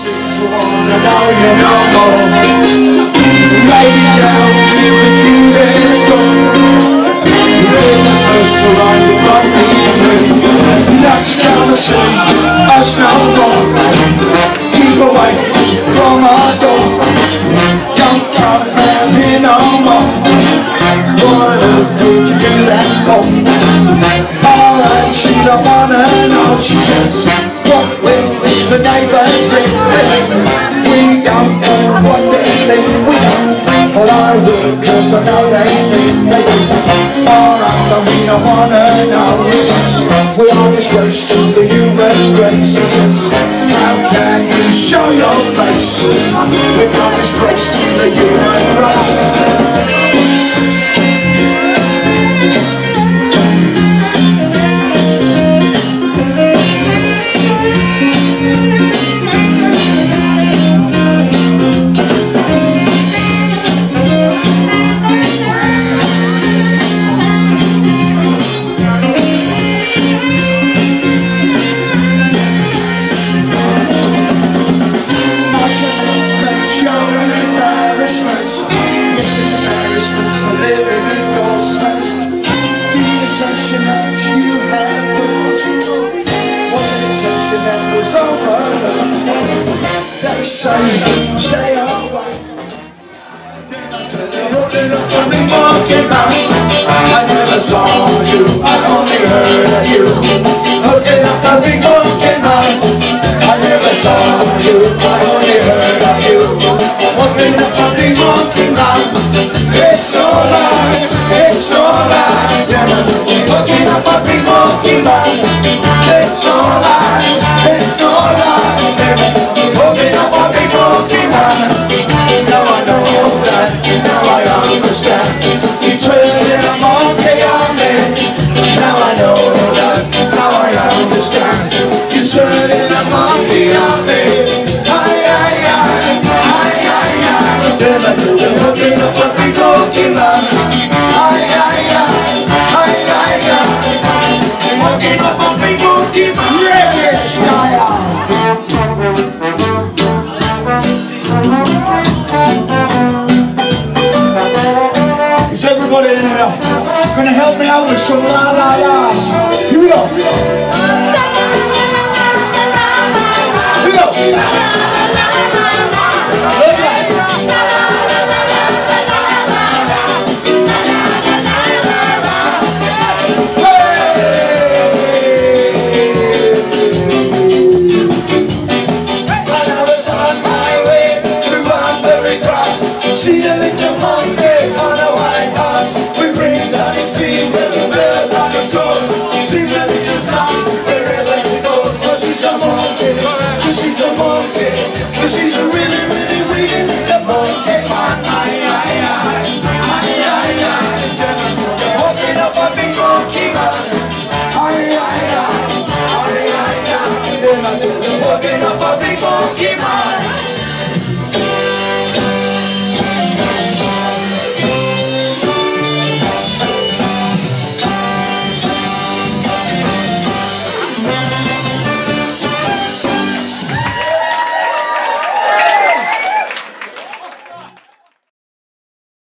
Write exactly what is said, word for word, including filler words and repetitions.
wanna know you no more. Lay down, giving you this score. You're the first to rise above the evening. Not to come and see us no more. Keep away from our door. Don't come around here no more. What earth did you do that for? Alright, she don't wanna know. She says, what will the neighbors think? We don't know what they think we know. But I would, cause I know they think they do. Alright, but we don't wanna know. We are disgrace to the human race. How can you show your face? We are disgrace to the human race. Stay away. Looking up on me walking by. I never saw you, I only heard of you. Looking up on me walking by. I never saw you, I only heard of you. Looking up on me walking by. It's alright, it's alright. Looking up on me walking by. It's alright, it's alright. Looking up on me walking by. Now I know that, now I understand. You turned a monkey on me. Now I know that, now I understand. You turned a monkey on me. Aye, aye, aye, aye, aye, aye. Looking up on me walking by. Aye, aye, aye, aye, aye, aye. Looking up on me walking by. Yes, I am. Everybody in here gonna help me out with some la la la's. Here we go. Here we go.